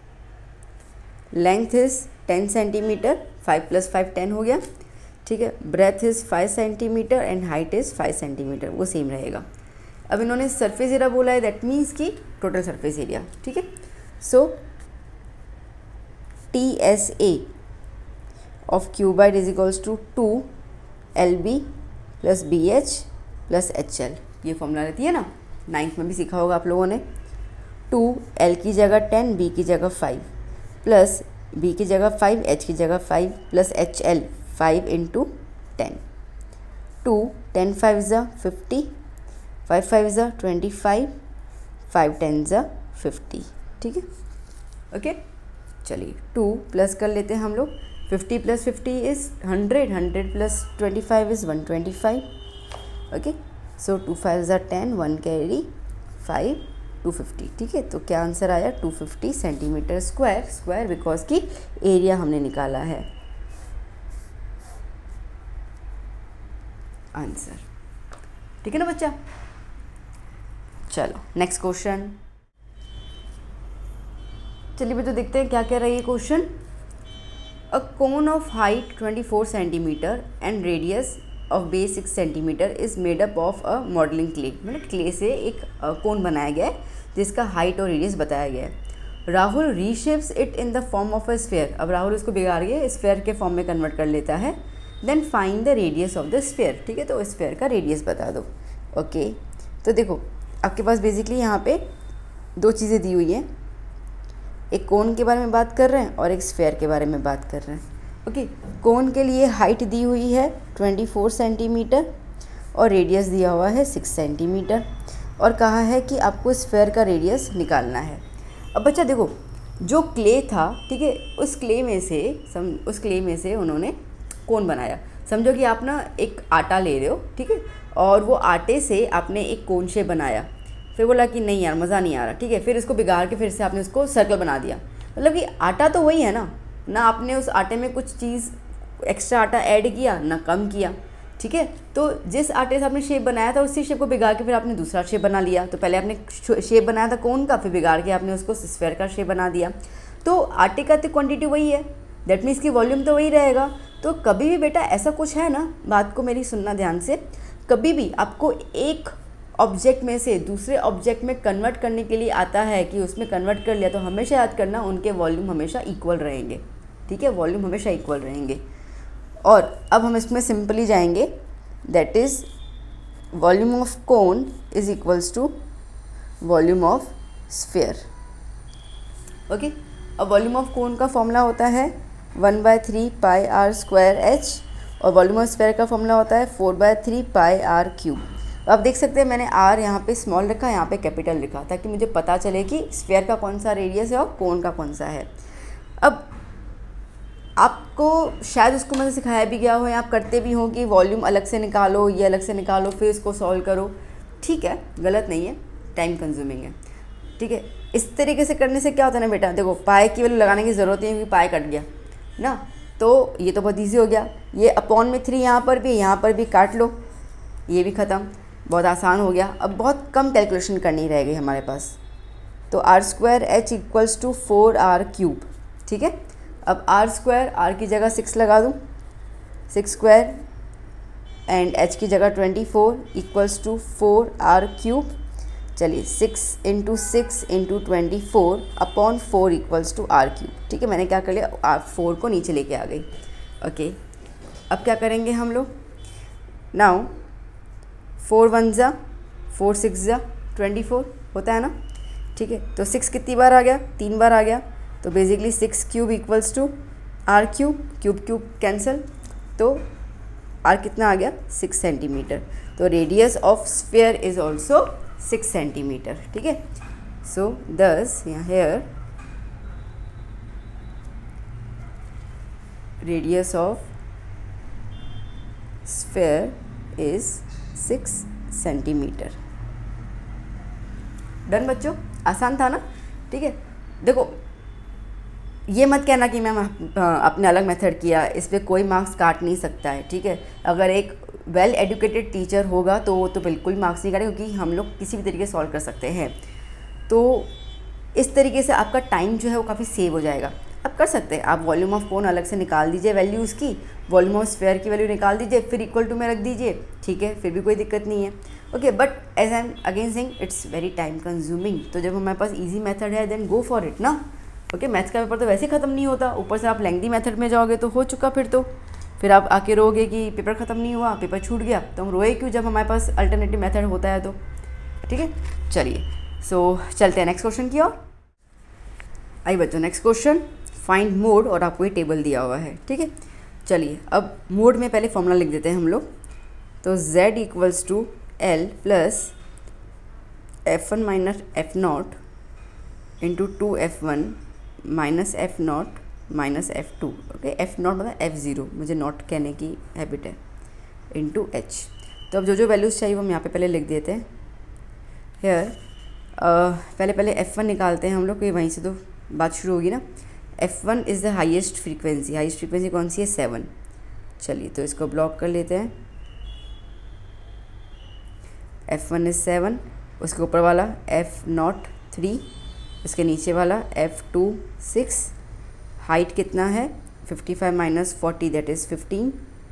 length is ten centimetre, five plus five ten हो गया। ठीक है, breadth is five centimetre and height is five centimetre, वो सेम रहेगा। अब इन्होंने सरफेस एरिया बोला है, दैट मीन्स की टोटल सरफेस एरिया। ठीक है, so T S A of cuboid is equals to two l b plus b h plus h l. ये फॉर्मूला रहती है ना, नाइन्थ में भी सीखा होगा आप लोगों ने। टू एल की जगह टेन, बी की जगह फाइव, प्लस बी की जगह फाइव, एच की जगह five, plus h l five into ten. Two ten five ज़ा फिफ्टी, फाइव फाइव ज़ा ट्वेंटी फाइव, फाइव टेन ज़ा फिफ्टी। ठीक है, ओके चलिए टू प्लस कर लेते हैं हम लोग। Fifty plus fifty is hundred, hundred plus twenty five is one twenty five. Okay, so two five ज़ा ten, one carry five, two fifty. ठीक है, तो क्या आंसर आया, two fifty centimetre square. Square because की एरिया हमने निकाला है आंसर। ठीक है ना बच्चा, चलो नेक्स्ट क्वेश्चन। चलिए बच्चों देखते हैं क्या कह रहा है ये question. A cone of height twenty four centimetre and radius of base six centimetre is made up of a modelling clay. मतलब क्ले से एक कोन बनाया गया है जिसका हाइट और रेडियस बताया गया है। Rahul reshapes it in the form of a sphere. अब राहुल इसको बिगाड़ के स्फेयर के फॉर्म में कन्वर्ट कर लेता है। Then find the radius of the sphere. ठीक है, तो स्फेयर का रेडियस बता दो। ओके, तो देखो आपके पास बेसिकली यहाँ पे दो चीज़ें दी हुई हैं, एक कोन के बारे में बात कर रहे हैं और एक स्फेयर के बारे में बात कर रहे हैं। ओके, कोन के लिए हाइट दी हुई है ट्वेंटी फोर सेंटीमीटर और रेडियस दिया हुआ है सिक्स सेंटीमीटर, और कहा है कि आपको स्फेयर का रेडियस निकालना है। अब बच्चा देखो जो क्ले था, ठीक है, उस क्ले में से सम उस क्ले में से उन्होंने कोन बनाया। समझो कि आप ना एक आटा ले रहे हो, ठीक है, और वो आटे से आपने एक कोन शेप बनाया, फिर बोला कि नहीं यार मज़ा नहीं आ रहा, ठीक है, फिर इसको बिगाड़ के फिर से आपने उसको सर्कल बना दिया। मतलब कि आटा तो वही है ना, ना आपने उस आटे में कुछ चीज़ एक्स्ट्रा आटा ऐड किया ना कम किया। ठीक है, तो जिस आटे से आपने शेप बनाया था उसी शेप को बिगाड़ के फिर आपने दूसरा शेप बना लिया। तो पहले आपने शेप बनाया था कोन का, फिर बिगाड़ के आपने उसको स्फेयर का शेप बना दिया। तो आटे का तो क्वांटिटी वही है, दैट मीन्स की वॉल्यूम तो वही रहेगा। तो कभी भी बेटा ऐसा कुछ है ना, बात को मेरी सुनना ध्यान से, कभी भी आपको एक ऑब्जेक्ट में से दूसरे ऑब्जेक्ट में कन्वर्ट करने के लिए आता है कि उसमें कन्वर्ट कर लिया, तो हमेशा याद करना उनके वॉल्यूम हमेशा इक्वल रहेंगे। ठीक है, वॉल्यूम हमेशा इक्वल रहेंगे। और अब हम इसमें सिंपली जाएंगे, that is volume of cone is equals to volume of sphere. Okay. अब वॉल्यूम ऑफ कोन का फॉर्मूला होता है one by three pi r square h, और वॉल्यूम ऑफ स्फीयर का फॉर्मूला होता है four by three pi r cube. आप देख सकते हैं मैंने आर यहाँ पे स्मॉल रखा, यहाँ पे कैपिटल लिखा, ताकि मुझे पता चले कि स्फीयर का कौन सा रेडियस है और कोन का कौन सा है। अब आपको शायद उसको मैंने सिखाया भी गया हो या आप करते भी हो कि वॉल्यूम अलग से निकालो, ये अलग से निकालो, फिर इसको सॉल्व करो। ठीक है, गलत नहीं है, टाइम कंज्यूमिंग है। ठीक है, इस तरीके से करने से क्या होता है ना बेटा, देखो पाई की वैल्यू लगाने की ज़रूरत नहीं है क्योंकि पाई कट गया ना, तो ये तो बहुत ईजी हो गया। ये अपॉन में थ्री यहाँ पर भी, यहाँ पर भी काट लो, ये भी ख़त्म, बहुत आसान हो गया। अब बहुत कम कैलकुलेशन करनी रह गई हमारे पास, तो r square h equals to four r cube. ठीक है, अब आर स्क्वायर, आर की जगह सिक्स लगा दूँ, सिक्स स्क्वायर एंड एच की जगह twenty four equals to four r cube. चलिए six into six into twenty four upon four equals to r cube. ठीक है, मैंने क्या कर लिया, आर फोर को नीचे लेके आ गई। ओके, अब क्या करेंगे हम लोग, नाउ फोर वन ज़ा फोर सिक्स ज़ा ट्वेंटी फोर होता है ना। ठीक है, तो सिक्स कितनी बार आ गया, तीन बार आ गया, तो basically six cube equals to r cube, cube cube cancel, तो आर कितना आ गया, सिक्स सेंटीमीटर। तो radius of sphere is also six centimetre. ठीक है, सो दस यहाँ here radius of sphere is six centimetre. Done बच्चों, आसान था ना। ठीक है, देखो ये मत कहना कि मैम अपने अलग मेथड किया, इस पर कोई मार्क्स काट नहीं सकता है। ठीक है, अगर एक वेल एजुकेटेड टीचर होगा तो वो तो बिल्कुल मार्क्स नहीं काटेगा, क्योंकि हम लोग किसी भी तरीके से सॉल्व कर सकते हैं। तो इस तरीके से आपका टाइम जो है वो काफ़ी सेव हो जाएगा। अब कर सकते हैं आप वॉल्यूम ऑफ कोन अलग से निकाल दीजिए वैल्यू उसकी, वॉल्यूम ऑफ स्फीयर की वैल्यू निकाल दीजिए, फिर इक्वल टू में रख दीजिए। ठीक है, फिर भी कोई दिक्कत नहीं है। Okay, but as I am again saying it's very time consuming. तो जब हमारे पास ईजी मेथड है देन गो फॉर इट ना। ओके, मैथ्स का पेपर तो वैसे ख़त्म नहीं होता, ऊपर से आप लेंथी मेथड में जाओगे तो हो चुका। फिर तो फिर आप आके रोगे कि पेपर ख़त्म नहीं हुआ, पेपर छूट गया। तो हम रोए क्यों जब हमारे पास अल्टरनेटिव मेथड होता है तो। ठीक है, चलिए सो चलते हैं नेक्स्ट क्वेश्चन की ओर। आइए बच्चों, नेक्स्ट क्वेश्चन फाइंड मोड, और आपको ये टेबल दिया हुआ है। ठीक है, चलिए अब मोड में पहले फॉर्मूला लिख देते हैं हम लोग। तो z equals to l plus f one minus f naught into two f one minus f naught minus f two. Okay, f naught मतलब एफ ज़ीरो, मुझे नॉट कहने की हैबिट है, इंटू एच। तो अब जो जो वैल्यूज़ चाहिए वो हम यहाँ पे पहले लिख देते हैं। हेयर पहले पहले एफ वन निकालते हैं हम लोग, कि वहीं से तो बात शुरू होगी ना। F one is the highest frequency, highest frequency कौन सी है, सेवन। चलिए तो इसको ब्लॉक कर लेते हैं। एफ वन इज़ सेवन, उसके ऊपर वाला एफ नॉट थ्री, इसके नीचे वाला एफ टू सिक्स, हाइट कितना है fifty five minus forty that is fifteen.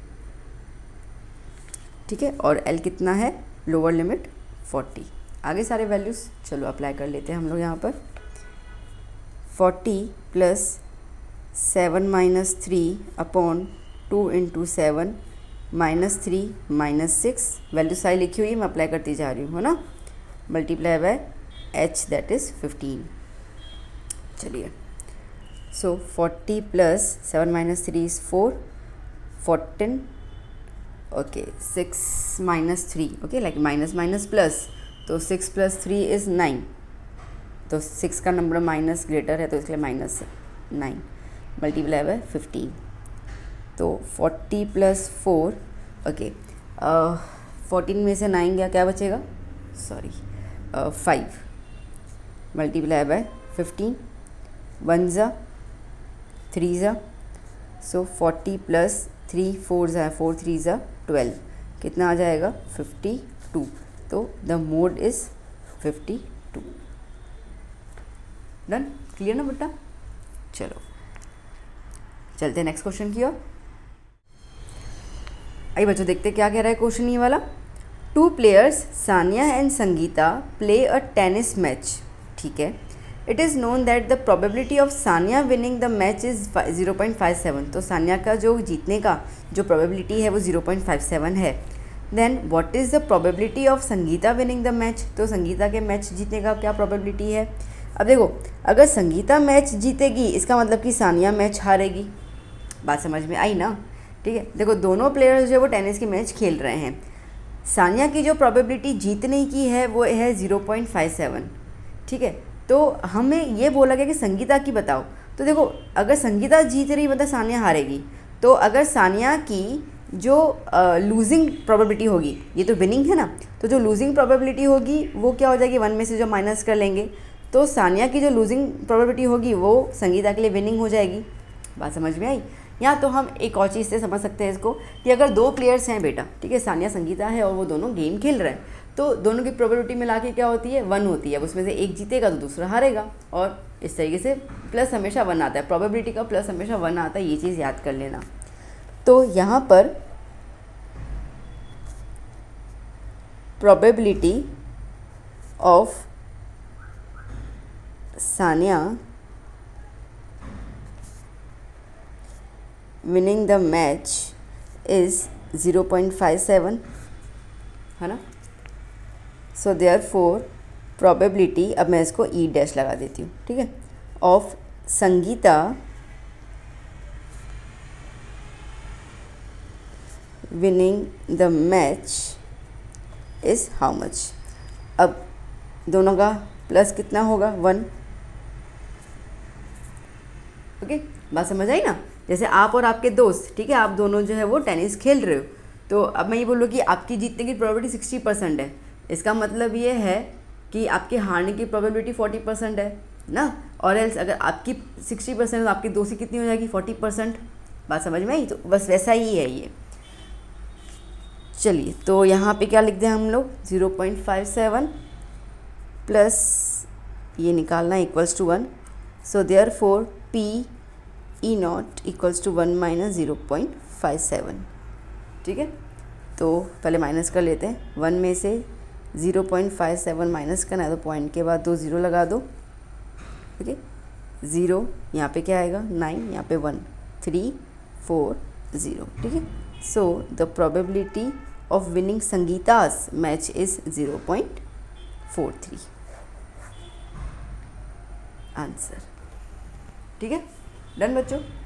ठीक है, और एल कितना है, लोअर लिमिट फोर्टी। आगे सारे वैल्यूज़ चलो अप्लाई कर लेते हैं हम लोग यहाँ पर। Forty plus seven minus three upon two into seven minus three minus six, value सारी लिखी हुई है, मैं अप्लाई करती जा रही हूँ, है ना। Multiply by h that is fifteen. चलिए so forty plus seven minus three is four, fourteen. Okay, six minus three, okay like minus minus plus, तो six plus three is nine. तो सिक्स का नंबर माइनस ग्रेटर है तो इसलिए minus nine, multiply by fifteen. तो forty plus four, okay, fourteen में से nine गया, क्या बचेगा, sorry five, multiply by fifteen. One ज़ा थ्री ज़ा, सो फोर्टी प्लस थ्री फोर ज़ा फोर थ्री ज़ा ट्वेल्व, कितना आ जाएगा, फिफ्टी टू। तो the mode is fifty two. Done, clear ना बेटा। चलो चलते हैं नेक्स्ट क्वेश्चन की ओर। आइए बच्चों देखते क्या कह रहा है क्वेश्चन ये वाला। Two players Sania and Sangeeta play a tennis match. ठीक है, it is known that the probability of Sania winning the match is zero point five seven. तो सानिया का जो जीतने का जो प्रोबेबिलिटी है वो ज़ीरो पॉइंट फाइव सेवन है। Then what is the probability of Sangeeta winning the match. तो संगीता के मैच जीतने का क्या प्रोबेबिलिटी है। अब देखो, अगर संगीता मैच जीतेगी इसका मतलब कि सानिया मैच हारेगी। बात समझ में आई ना? ठीक है, देखो दोनों प्लेयर्स जो है वो टेनिस की मैच खेल रहे हैं। सानिया की जो प्रोबेबिलिटी जीतने की है वो है ज़ीरो पॉइंट फाइव सेवन। ठीक है, तो हमें ये बोला गया कि संगीता की बताओ। तो देखो, अगर संगीता जीत रही मतलब सानिया हारेगी, तो अगर सानिया की जो लूजिंग प्रोबेबिलिटी होगी, ये तो विनिंग है ना, तो जो लूजिंग प्रोबेबिलिटी होगी वो क्या हो जाएगी, वन में से जो माइनस कर लेंगे, तो सानिया की जो लूजिंग प्रोबेबिलिटी होगी वो संगीता के लिए विनिंग हो जाएगी। बात समझ में आई? या तो हम एक और चीज़ से समझ सकते हैं इसको कि अगर दो प्लेयर्स हैं बेटा, ठीक है, सानिया संगीता है और वो दोनों गेम खेल रहे हैं, तो दोनों की प्रोबेबिलिटी मिला के क्या होती है, वन होती है। उसमें से एक जीतेगा तो दूसरा हारेगा, और इस तरीके से प्लस हमेशा वन आता है, प्रोबेबिलिटी का प्लस हमेशा वन आता है, ये चीज़ याद कर लेना। तो यहाँ पर probability of Sania winning the match is zero point five seven, है ना। सो देयर फोर प्रोबेबिलिटी, अब मैं इसको ई डैश लगा देती हूँ, ठीक है, of Sangeeta winning the match is how much. अब दोनों का प्लस कितना होगा, वन। ओके, बात समझ आई ना? जैसे आप और आपके दोस्त, ठीक है, आप दोनों जो है वो टेनिस खेल रहे हो, तो अब मैं ये बोलूँ कि आपकी जीतने की प्रोबेबिलिटी सिक्सटी परसेंट है, इसका मतलब ये है कि आपके हारने की प्रोबेबिलिटी फोर्टी परसेंट है ना। और एल्स अगर आपकी सिक्सटी परसेंट तो आपकी दोस्त की कितनी हो जाएगी, फोर्टी परसेंट। बात समझ में आई? तो बस वैसा ही है ये। चलिए, तो यहाँ पे क्या लिख दें हम लोग, zero point five seven plus ये निकालना equals to one. So therefore P E naught equals to one minus zero point five seven. ठीक है, तो पहले माइनस कर लेते हैं। वन में से zero point five seven minus करना है, तो पॉइंट के बाद दो ज़ीरो लगा दो। ओके, ज़ीरो यहाँ पे क्या आएगा, नाइन, यहाँ पे वन, थ्री फोर ज़ीरो। ठीक है, so the probability of winning Sangeeta's match is zero point four three. Answer. ठीक है, डन बच्चों।